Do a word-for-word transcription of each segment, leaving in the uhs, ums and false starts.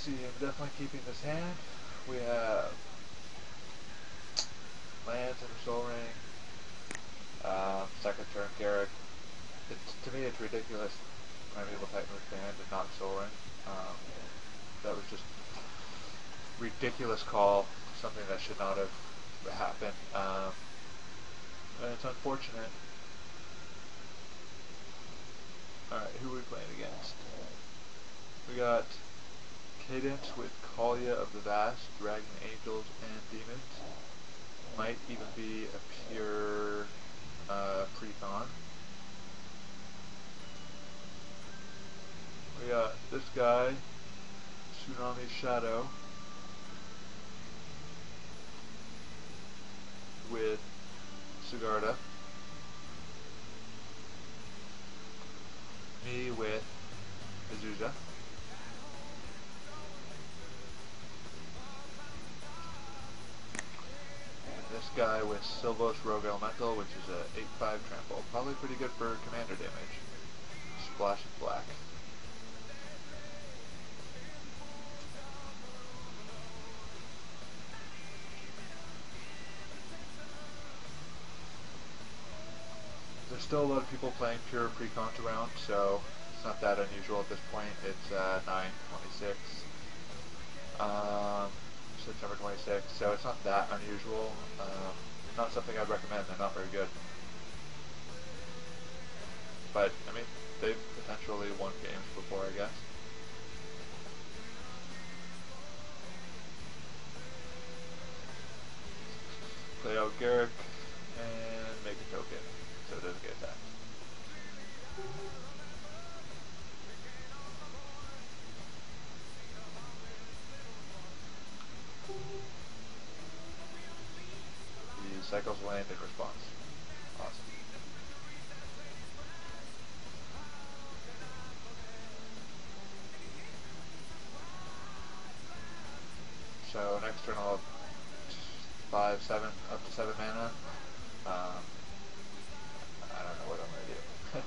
see, I'm definitely keeping this hand. We have lands in the Soul Ring. Um, second turn Garrick. It's, to me, it's ridiculous Primeval Titan with banned and not Soul Ring. Um, that was just ridiculous call. Something that should not have happened. Um, and it's unfortunate. Alright, who are we playing against? We got Cadence with Kalia of the Vast, Dragon Angels, and Demons. Might even be a pure uh, pre-con. We got this guy, Tsunami Shadow, with Sigarda. Me with Azusa. This guy with Sylvos Rogue Elemental, which is a eight five trample. Probably pretty good for commander damage. Splash of black. There's still a lot of people playing pure pre-con around, so it's not that unusual at this point. It's uh, nine twenty-six. Um, September twenty-sixth, so it's not that unusual. Um, not something I'd recommend. They're not very good. But, I mean, they've potentially won games before, I guess. Play out Garrick and make a token so it doesn't get attacked. He cycles land in response. Awesome. So next turn I'll have five, seven, up to seven mana. Um, I don't know what I'm gonna do.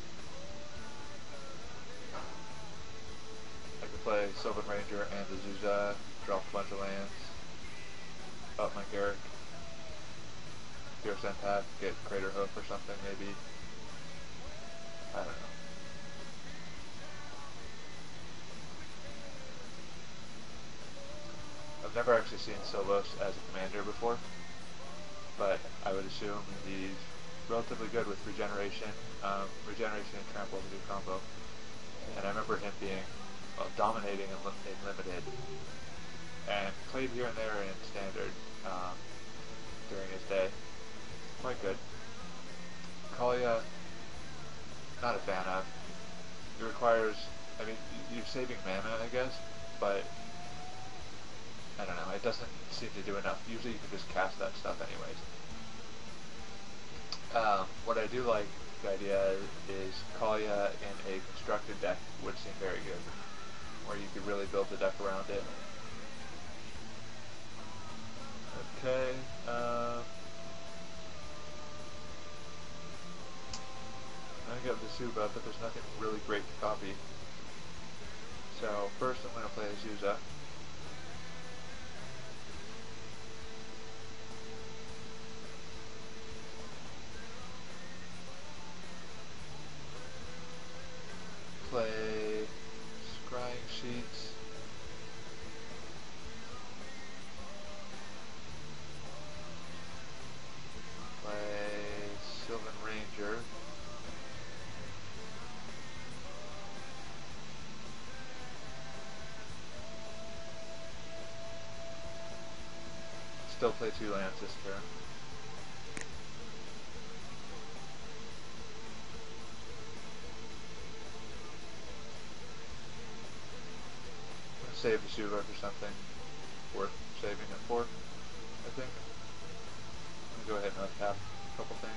I could play Sylvan Ranger and Azusa, drop a bunch of lands, up my Garrick, Fierce Empath, get Crater Hoof or something maybe. I don't know. I've never actually seen Sylvos as a commander before, but I would assume he's relatively good with regeneration. Um, regeneration and trample is a good combo. And I remember him being well, dominating in, li in limited, and played here and there in standard um, during his day. Quite good. Kalia, not a fan of. It requires, I mean, you're saving mana, I guess, but I don't know, it doesn't seem to do enough. Usually you can just cast that stuff anyways. Um, what I do like, the idea is Kalia in a constructed deck would seem very good, where you could really build the deck around it. Okay, um, I got Visuba, but there's nothing really great to copy. So first I'm going to play Azusa. Play Scrying Sheets. Play Sylvan Ranger. Still play two lands this turn. Save the Suva for something worth saving it for, I think. I'm gonna go ahead and untap a couple things.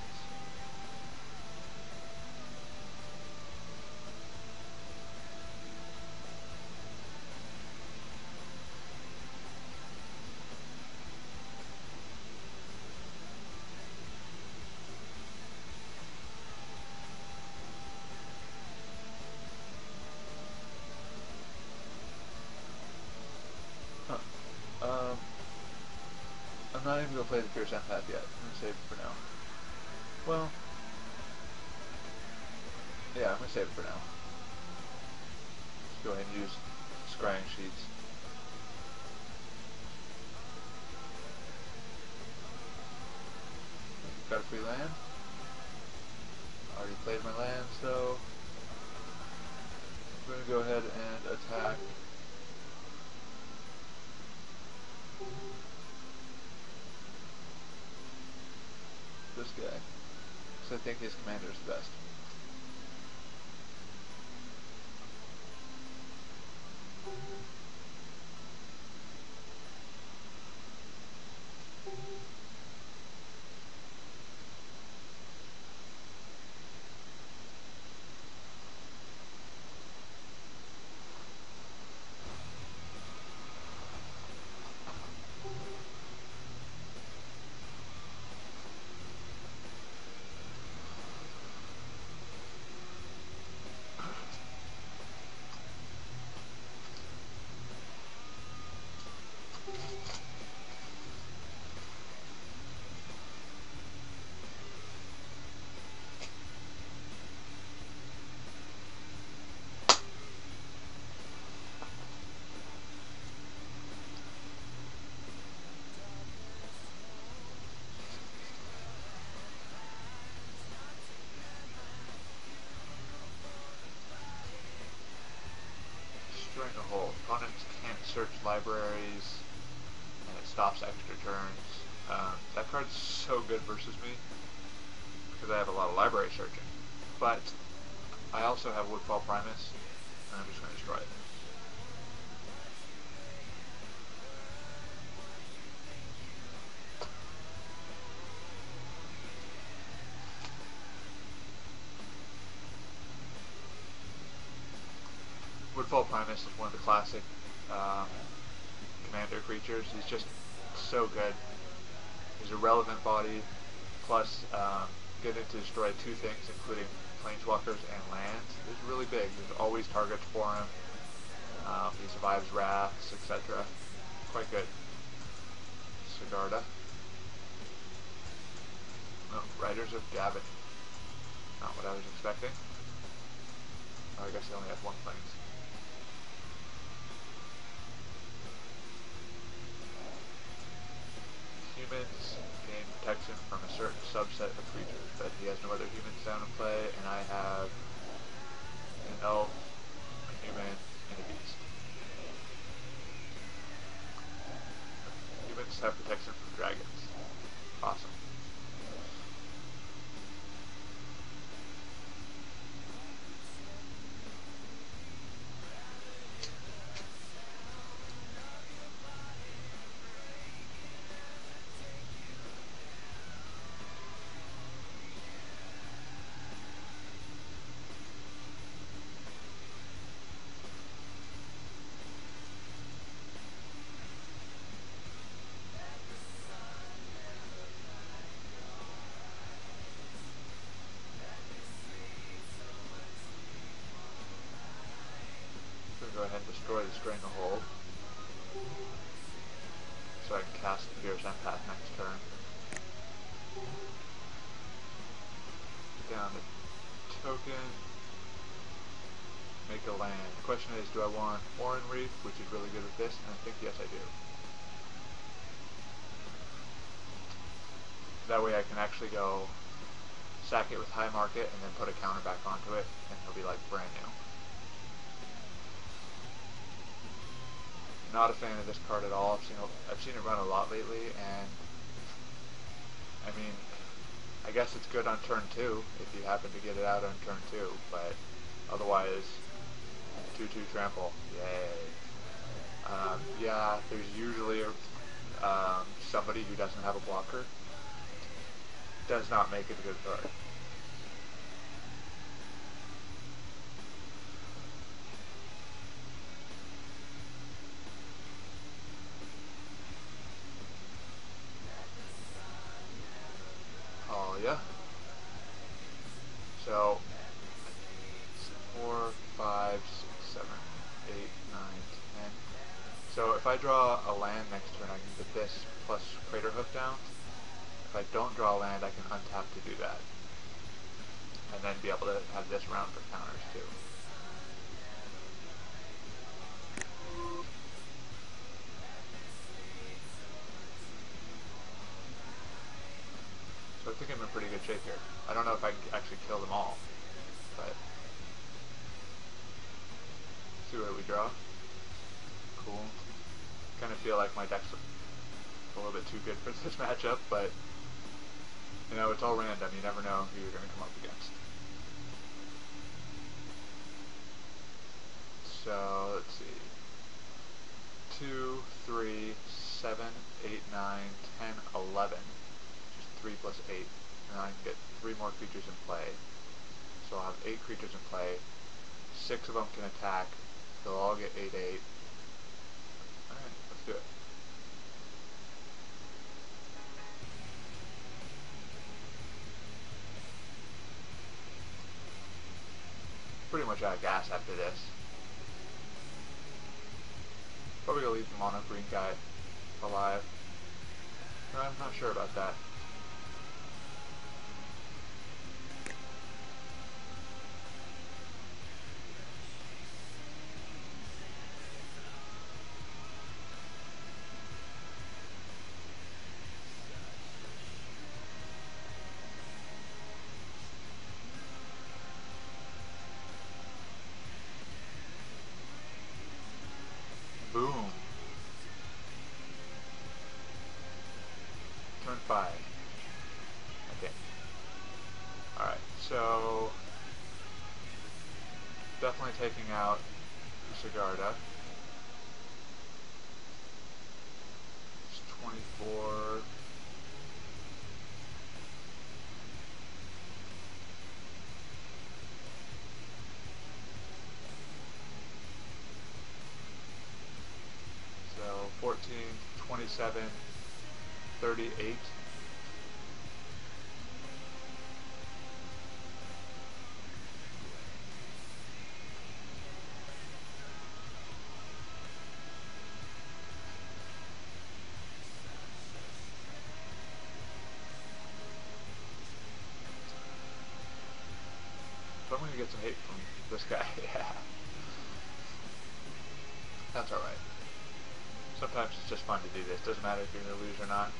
gonna go play the Fierce Empath yet. I'm gonna save it for now. Well, yeah, I'm gonna save it for now. Let's go ahead and use scrying sheets. Got a free land. Already played my land, so I'm gonna go ahead and attack. This guy, because I think his commander is the best. A hole. Opponents can't search libraries, and it stops extra turns. Um, that card's so good versus me, because I have a lot of library searching. But I also have Woodfall Primus, and I'm just going to destroy it. Woodfall Primus is one of the classic um, commander creatures. He's just so good. He's a relevant body, plus um, getting to destroy two things, including planeswalkers and lands, is really big. There's always targets for him. Um, he survives wraths, et cetera. Quite good. Sigarda. Oh, Riders of Gavin. Not what I was expecting. Oh, I guess they only have one planes. Humans gain protection from a certain subset of creatures, but he has no other humans down in play, and I have an elf, a human, and a beast. Humans have protection from dragons. Awesome. Go ahead and destroy the Stranglehold, so I can cast the Fierce Empath next turn. Put down the token, make a land. The question is, do I want Oran Reef, which is really good with this, and I think yes I do. That way I can actually go sack it with High Market and then put a counter back onto it, and it'll be like brand new. Not a fan of this card at all. I've seen I've seen it run a lot lately, and I mean, I guess it's good on turn two if you happen to get it out on turn two, but otherwise, two two trample, yay. Um, yeah, there's usually a, um, somebody who doesn't have a blocker. Does not make it a good card. Yeah. So four, five, six, seven, eight, nine, ten. So if I draw a land next turn, I can get this plus Crater Hoof down. If I don't draw a land, I can untap to do that. And then be able to have this round for counters too. So I think I'm in pretty good shape here. I don't know if I can actually kill them all, but see what we draw. Cool. Kind of feel like my deck's a little bit too good for this matchup, but you know, it's all random. You never know who you're going to come up against. So let's see. Two, three, seven, eight, nine, ten, eleven. Just three plus eight, and I can get three more creatures in play. So I'll have eight creatures in play. Six of them can attack. They'll all get eight, eight. Alright, let's do it. Pretty much out of gas after this. Probably gonna leave the mono green guy alive. I'm not sure about that. Boom. Turn five. Okay. Alright, so definitely taking out Sigarda. It's twenty-four. fourteen, twenty-seven, thirty-eight. So I'm going to get some hate from this guy. Yeah. That's alright. Sometimes it's just fun to do this. Doesn't matter if you're going to lose or not.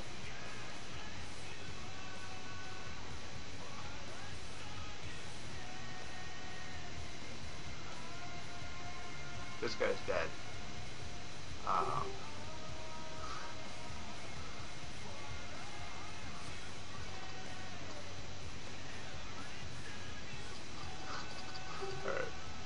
This guy's dead. Um, Alright.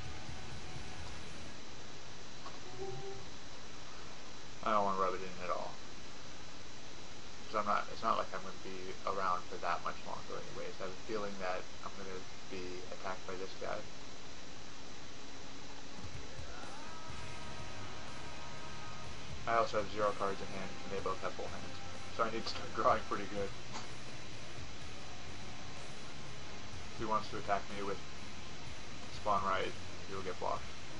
I don't want to rub it in at all. Because I'm not, it's not like I'm going to be around for that much longer anyways. I have a feeling that I'm going to be attacked by this guy. I also have zero cards in hand, and they both have full hands. So I need to start drawing pretty good. If he wants to attack me with Spawn Ride, he will get blocked.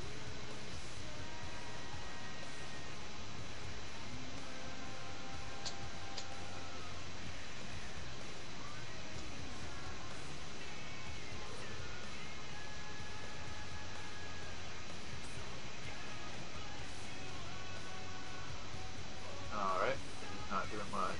Alright, he's not doing much.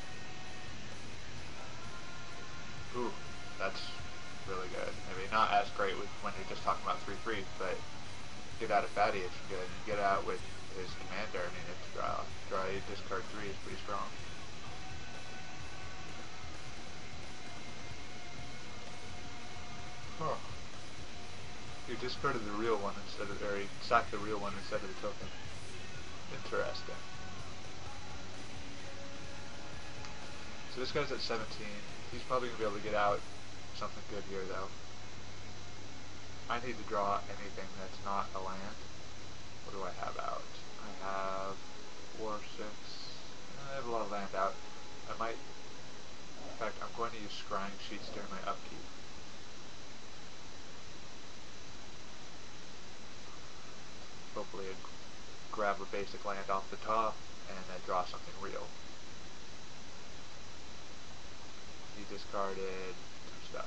Ooh, that's really good. Maybe not as great with when you're just talking about three three, but get out of Fatty it's good. Get out with his commander, I mean, it's draw, draw eight, discard three is pretty strong. Huh. You discarded the real one instead of, or you sacked the real one instead of the token. Interesting. So this guy's at seventeen. He's probably going to be able to get out something good here, though. I need to draw anything that's not a land. What do I have out? I have four, six. I have a lot of land out. I might. In fact, I'm going to use scrying sheets during my upkeep. Hopefully, it grab a basic land off the top and then draw something real. He discarded some stuff.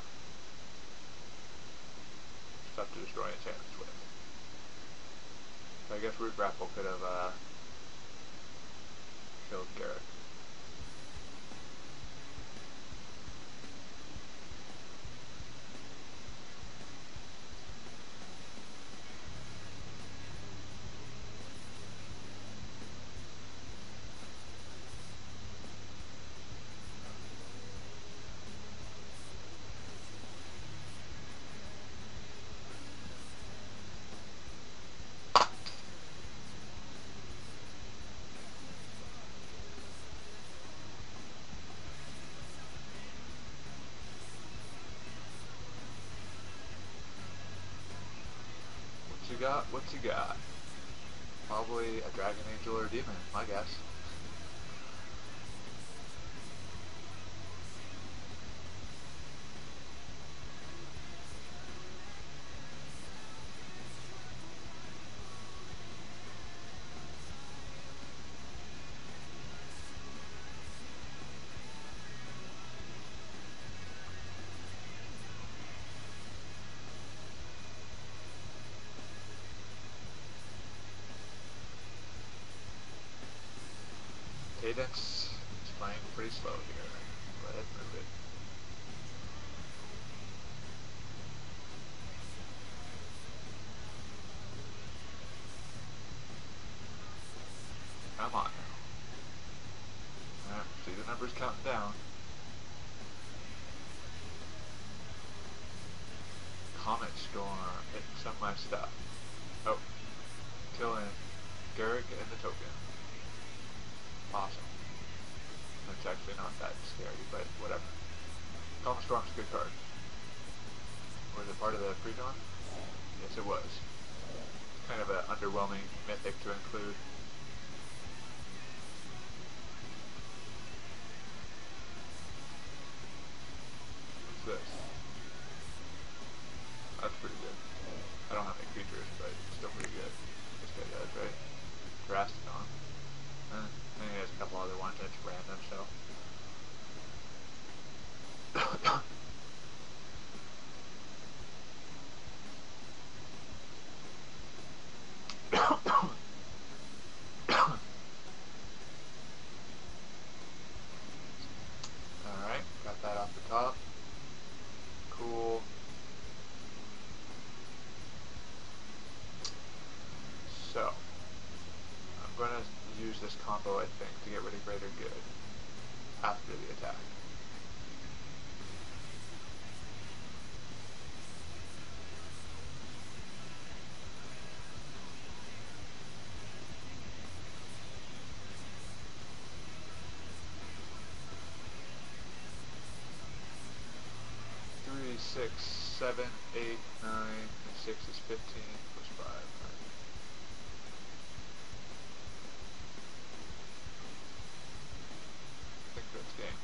Stuff to destroy enchantments with. So I guess Root Grapple could have uh, killed Garrett. What's he got? What's he got? Probably a dragon angel or a demon, my guess. Cadence is playing pretty slow here. Go ahead and move it. Come on now. Alright, see the numbers counting down. Comet Storm hitting some of my stuff. Oh, killing Garrick and the token. Awesome. That's actually not that scary, but whatever. Comet Storm's a good card. Was it part of the pre-con? Yes, it was. Kind of an underwhelming mythic to include. What's this? That's pretty good. I don't have any creatures, but it's still pretty good. This guy does, right? Drasticon. Uh, and he has a couple other ones that's random, so. Alright, got that off the top. Cool. So, I'm going to use this combo, I think, to get rid of Greater Good after the attack. Three, six, seven, eight, nine, and six is fifteen plus five. I think that's game.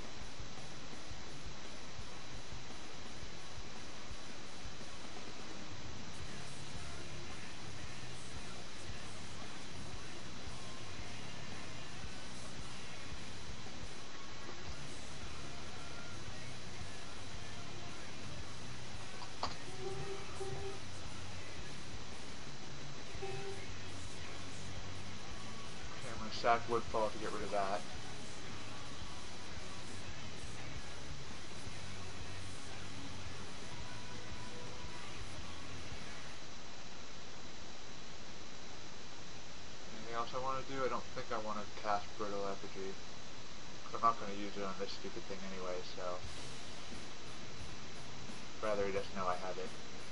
Okay, I'm going to sack Woodfall to get rid of that. Anything else I want to do? I don't think I want to cast Brittle Effigy. I'm not going to use it on this stupid thing anyway, so. Rather he doesn't know I have it.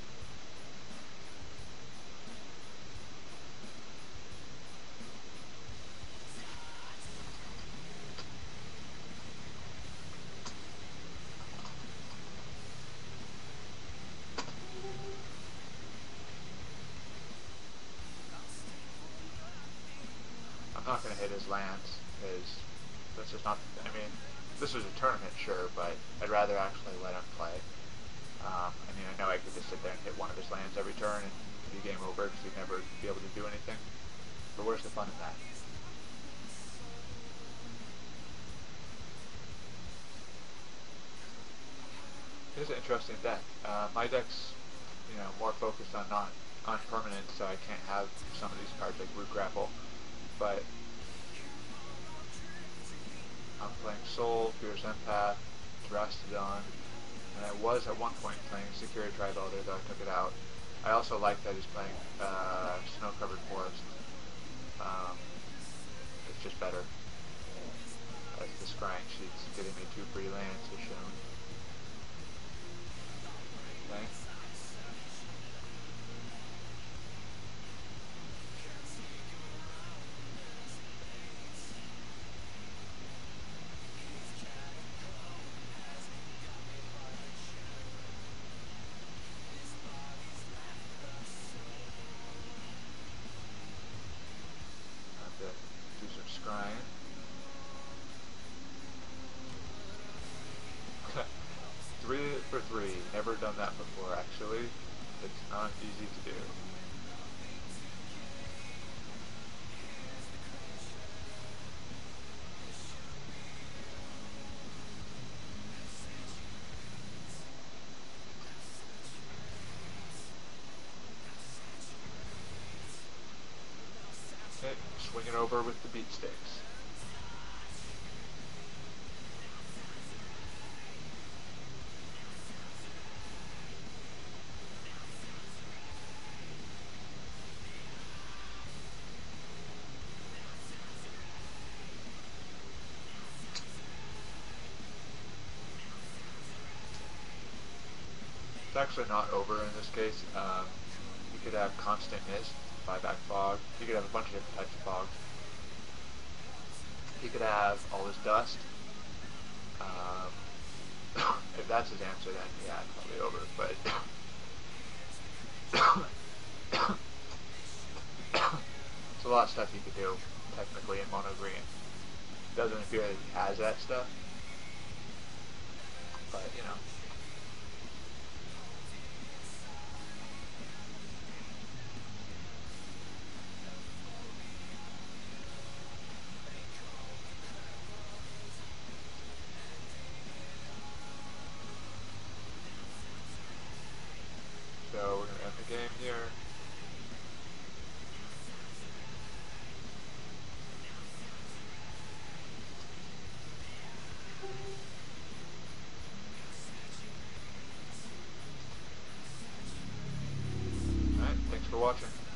I'm not going to hit his lands, because that's just not, I mean, this is a tournament, sure, but I'd rather actually let him play. Um, I mean, I know I could just sit there and hit one of his lands every turn and it'd be game over because he'd never be able to do anything. But where's the fun in that? It's an interesting deck. Uh, my deck's, you know, more focused on not on permanent, so I can't have some of these cards like Root Grapple. But I'm playing Soul, Fierce Empath, Drastodon, and I was at one point playing Security Tri-Elder, though I took it out. I also like that he's playing uh, Snow-Covered Forest. Um, it's just better. As the scrying sheet's getting me two free lands as shown. Okay. Have to do some scrying. Three for three. Never done that before, actually. It's not easy to do. Okay, swing it over with the beat sticks. It's actually not over in this case. Um, you could have Constant Mist, Buyback Fog. You could have a bunch of different types of fogs. He could have all his dust. Um, if that's his answer, then yeah, it's probably over. But it's a lot of stuff you could do, technically, in mono green. Doesn't appear that he has that stuff. But, you know. So we're going to end the game here. Alright, thanks for watching.